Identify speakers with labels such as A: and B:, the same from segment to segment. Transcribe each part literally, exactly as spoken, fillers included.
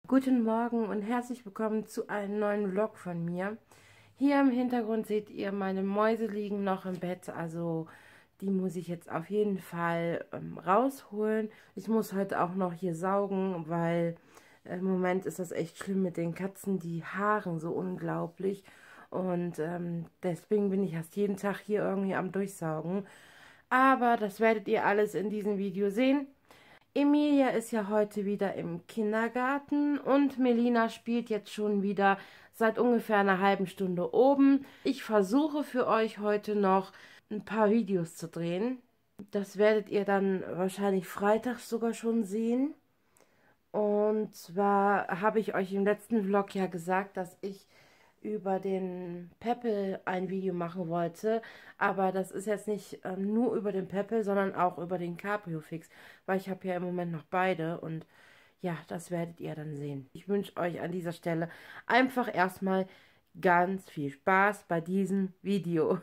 A: Guten Morgen und herzlich willkommen zu einem neuen Vlog von mir. Hier im Hintergrund seht ihr, meine Mäuse liegen noch im Bett, also die muss ich jetzt auf jeden Fall ähm, rausholen. Ich muss heute auch noch hier saugen, weil äh, im Moment ist das echt schlimm mit den Katzen, die haaren so unglaublich. Und ähm, deswegen bin ich erst jeden Tag hier irgendwie am Durchsaugen. Aber das werdet ihr alles in diesem Video sehen. Emilia ist ja heute wieder im Kindergarten und Melina spielt jetzt schon wieder seit ungefähr einer halben Stunde oben. Ich versuche für euch heute noch ein paar Videos zu drehen. Das werdet ihr dann wahrscheinlich freitags sogar schon sehen. Und zwar habe ich euch im letzten Vlog ja gesagt, dass ich über den Peppel ein Video machen wollte, aber das ist jetzt nicht ähm, nur über den Peppel, sondern auch über den Cabrio Fix, weil ich habe ja im Moment noch beide und ja, das werdet ihr dann sehen. Ich wünsche euch an dieser Stelle einfach erstmal ganz viel Spaß bei diesem Video.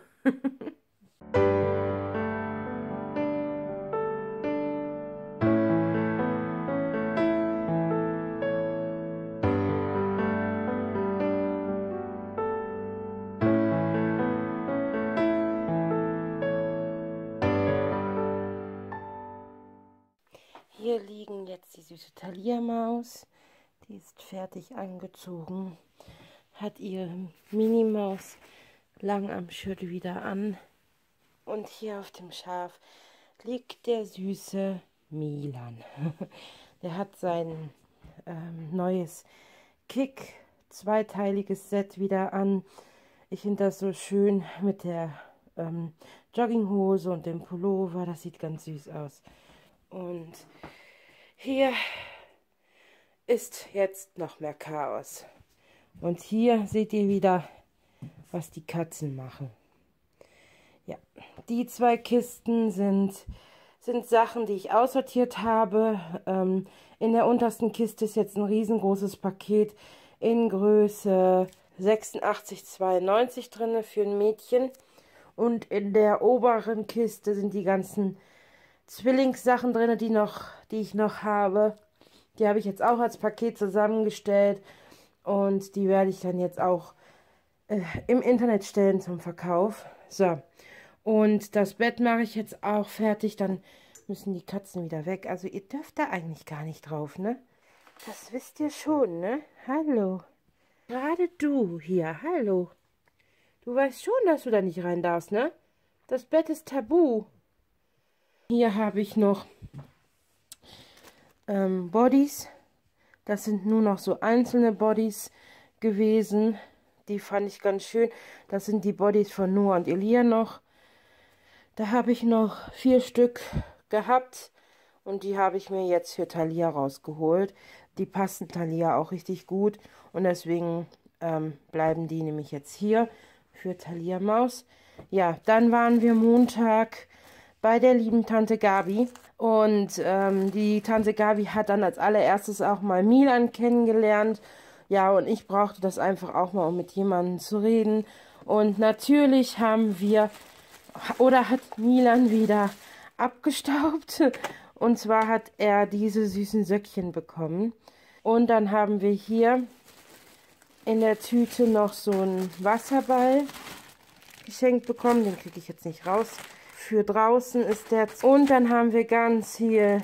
A: Hier liegen jetzt die süße Thalia-Maus. Die ist fertig angezogen. Hat ihre Minimaus lang am Schüttel wieder an. Und hier auf dem Schaf liegt der süße Milan. Der hat sein ähm, neues Kick zweiteiliges Set wieder an. Ich finde das so schön mit der ähm, Jogginghose und dem Pullover. Das sieht ganz süß aus. Und hier ist jetzt noch mehr Chaos. Und hier seht ihr wieder, was die Katzen machen. Ja, die zwei Kisten sind, sind Sachen, die ich aussortiert habe. Ähm, in der untersten Kiste ist jetzt ein riesengroßes Paket in Größe sechsundachtzig zweiundneunzig drin für ein Mädchen. Und in der oberen Kiste sind die ganzen Zwillingssachen drin, die noch, die ich noch habe. Die habe ich jetzt auch als Paket zusammengestellt und die werde ich dann jetzt auch äh, im Internet stellen zum Verkauf. So, und das Bett mache ich jetzt auch fertig, dann müssen die Katzen wieder weg. Also ihr dürft da eigentlich gar nicht drauf, ne? Das wisst ihr schon, ne? Hallo. Gerade du hier, hallo. Du weißt schon, dass du da nicht rein darfst, ne? Das Bett ist tabu. Hier habe ich noch ähm, Bodies. Das sind nur noch so einzelne Bodies gewesen. Die fand ich ganz schön. Das sind die Bodies von Noah und Elia noch. Da habe ich noch vier Stück gehabt. Und die habe ich mir jetzt für Thalia rausgeholt. Die passen Thalia auch richtig gut. Und deswegen ähm, bleiben die nämlich jetzt hier für Thalia Maus. Ja, dann waren wir Montag bei der lieben Tante Gabi. Und ähm, die Tante Gabi hat dann als allererstes auch mal Milan kennengelernt. Ja, und ich brauchte das einfach auch mal, um mit jemandem zu reden. Und natürlich haben wir, oder hat Milan wieder abgestaubt. Und zwar hat er diese süßen Söckchen bekommen. Und dann haben wir hier in der Tüte noch so einen Wasserball geschenkt bekommen. Den kriege ich jetzt nicht raus. Für draußen ist der. Und dann haben wir ganz hier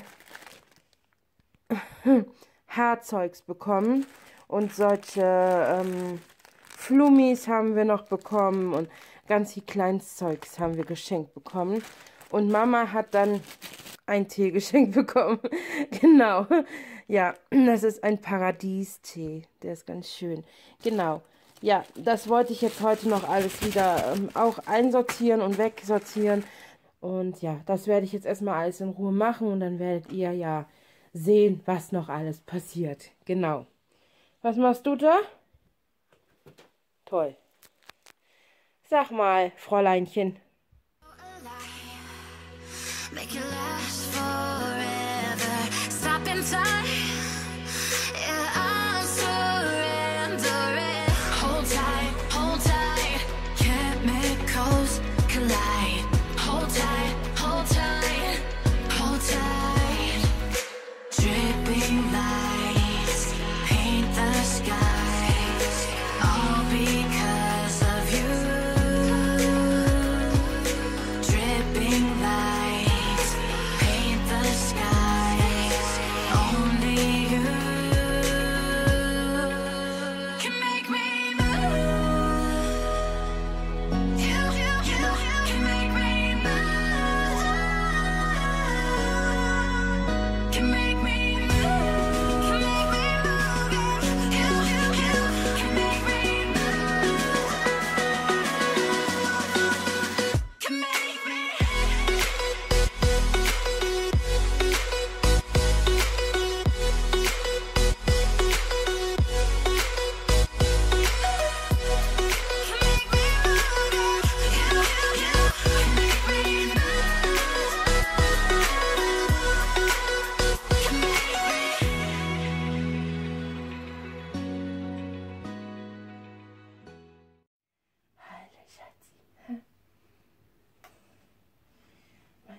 A: Haarzeugs bekommen. Und solche ähm, Flummis haben wir noch bekommen. Und ganz viel Kleinstzeugs haben wir geschenkt bekommen. Und Mama hat dann ein Tee geschenkt bekommen. Genau. Ja, das ist ein Paradiestee. Der ist ganz schön. Genau. Ja, das wollte ich jetzt heute noch alles wieder ähm, auch einsortieren und wegsortieren. Und ja, das werde ich jetzt erstmal alles in Ruhe machen und dann werdet ihr ja sehen, was noch alles passiert. Genau. Was machst du da? Toll. Sag mal, Fräuleinchen. Make it last forever. Stop in time. Yeah, I'm surrendering. Hold tight, hold tight. Chemicals collide. Hold tight, hold tight, hold tight. Dripping lights.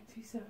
A: Süßer.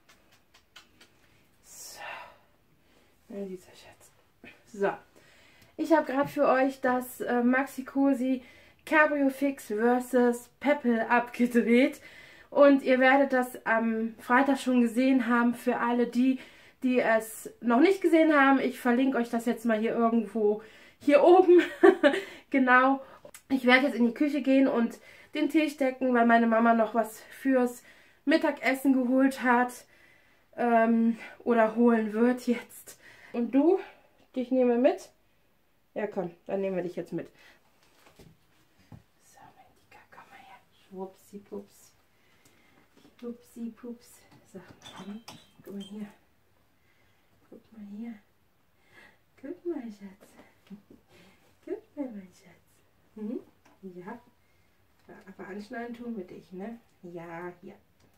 A: So. Ja, dieser Schatz. So. Ich habe gerade für euch das äh, Maxi Cosi Cabrio Fix versus Peppel abgedreht. Und ihr werdet das am Freitag schon gesehen haben. Für alle die, die es noch nicht gesehen haben. Ich verlinke euch das jetzt mal hier irgendwo hier oben. Genau. Ich werde jetzt in die Küche gehen und den Tee stecken, weil meine Mama noch was fürs Mittagessen geholt hat. Ähm, oder holen wird jetzt. Und du? Dich nehme mit? Ja, komm, dann nehmen wir dich jetzt mit. So, mein Dicker, komm mal her. Schwupsi, pups. Schwupsi, pups. So, guck mal hier. Guck mal hier. Guck mal, Schatz. Guck mal, mein Schatz. Mhm. Ja. Aber anschneiden tun wir dich, ne? Ja, ja.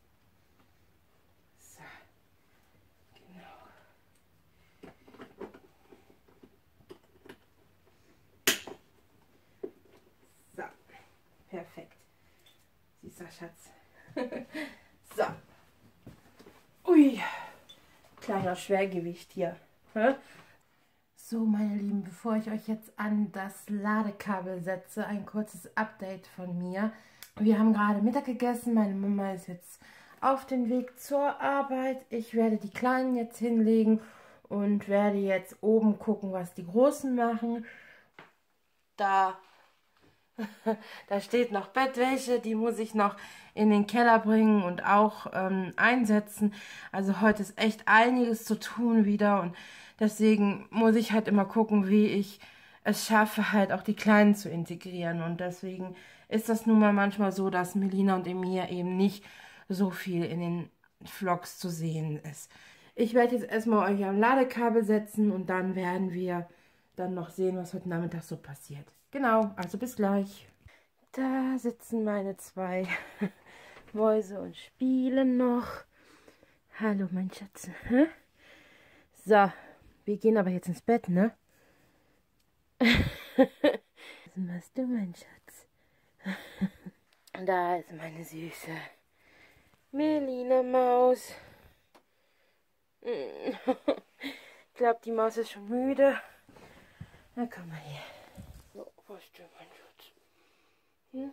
A: So. Genau. So. Perfekt. Süßer Schatz. So. Ui. Kleiner Schwergewicht hier. Hä? So, meine Lieben, bevor ich euch jetzt an das Ladekabel setze, ein kurzes Update von mir. Wir haben gerade Mittag gegessen, meine Mama ist jetzt auf dem Weg zur Arbeit. Ich werde die Kleinen jetzt hinlegen und werde jetzt oben gucken, was die Großen machen. Da, da steht noch Bettwäsche, die muss ich noch in den Keller bringen und auch ähm, einsetzen. Also heute ist echt einiges zu tun wieder und deswegen muss ich halt immer gucken, wie ich es schaffe, halt auch die Kleinen zu integrieren. Und deswegen ist das nun mal manchmal so, dass Melina und Emir eben nicht so viel in den Vlogs zu sehen ist. Ich werde jetzt erstmal euch am Ladekabel setzen und dann werden wir dann noch sehen, was heute Nachmittag so passiert. Genau, also bis gleich. Da sitzen meine zwei Mäuse und spielen noch. Hallo, mein Schatz. Hä? So. Wir gehen aber jetzt ins Bett, ne? Was machst du, mein Schatz? Da ist meine süße Melina Maus. Ich glaube, die Maus ist schon müde. Na, komm mal her. So, wo ist der, mein Schatz? Hm?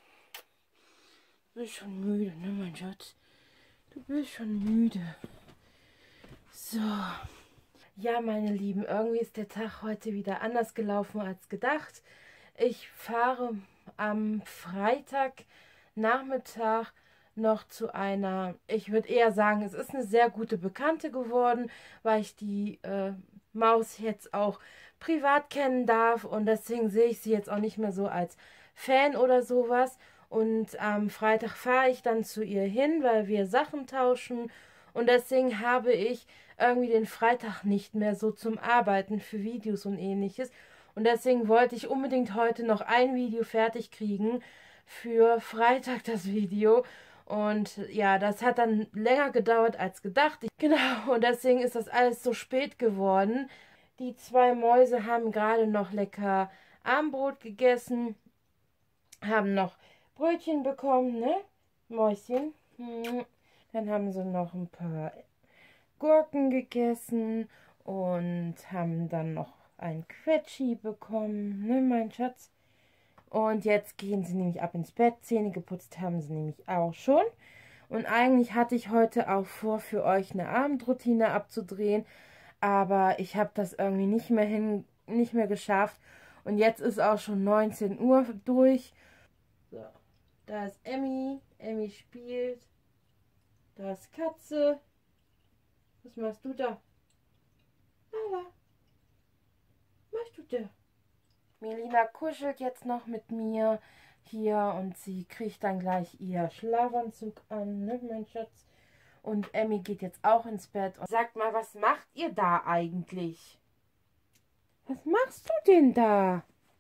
A: Du bist schon müde, ne, mein Schatz? Du bist schon müde. So. Ja, meine Lieben, irgendwie ist der Tag heute wieder anders gelaufen als gedacht. Ich fahre am Freitagnachmittag noch zu einer, ich würde eher sagen, es ist eine sehr gute Bekannte geworden, weil ich die äh, Maus jetzt auch privat kennen darf und deswegen sehe ich sie jetzt auch nicht mehr so als Fan oder sowas. Und am Freitag fahre ich dann zu ihr hin, weil wir Sachen tauschen und deswegen habe ich irgendwie den Freitag nicht mehr so zum Arbeiten für Videos und ähnliches. Und deswegen wollte ich unbedingt heute noch ein Video fertig kriegen für Freitag, das Video. Und ja, das hat dann länger gedauert als gedacht. Genau, und deswegen ist das alles so spät geworden. Die zwei Mäuse haben gerade noch lecker Abendbrot gegessen, haben noch Brötchen bekommen, ne? Mäuschen. Dann haben sie noch ein paar Gurken gegessen und haben dann noch ein Quetschi bekommen, ne, mein Schatz? Und jetzt gehen sie nämlich ab ins Bett. Zähne geputzt haben sie nämlich auch schon. Und eigentlich hatte ich heute auch vor, für euch eine Abendroutine abzudrehen, aber ich habe das irgendwie nicht mehr hin, nicht mehr geschafft. Und jetzt ist auch schon neunzehn Uhr durch. So, da ist Emmy. Emmy spielt. Da ist Katze. Was machst du da? Lala. Was machst du da? Melina kuschelt jetzt noch mit mir hier und sie kriegt dann gleich ihr Schlafanzug an, ne, mein Schatz? Und Emmy geht jetzt auch ins Bett und sagt mal, was macht ihr da eigentlich? Was machst du denn da?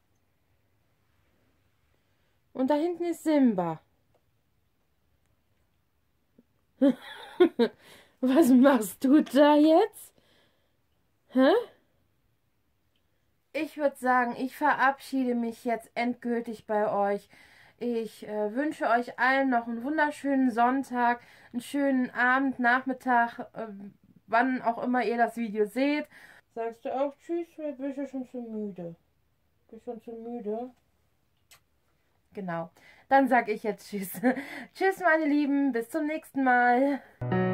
A: Und da hinten ist Simba. Was machst du da jetzt? Hä? Ich würde sagen, ich verabschiede mich jetzt endgültig bei euch. Ich äh, wünsche euch allen noch einen wunderschönen Sonntag, einen schönen Abend, Nachmittag, äh, wann auch immer ihr das Video seht. Sagst du auch Tschüss, oder bist du schon zu müde? Bist du schon zu müde? Genau. Dann sage ich jetzt Tschüss. Tschüss, meine Lieben. Bis zum nächsten Mal.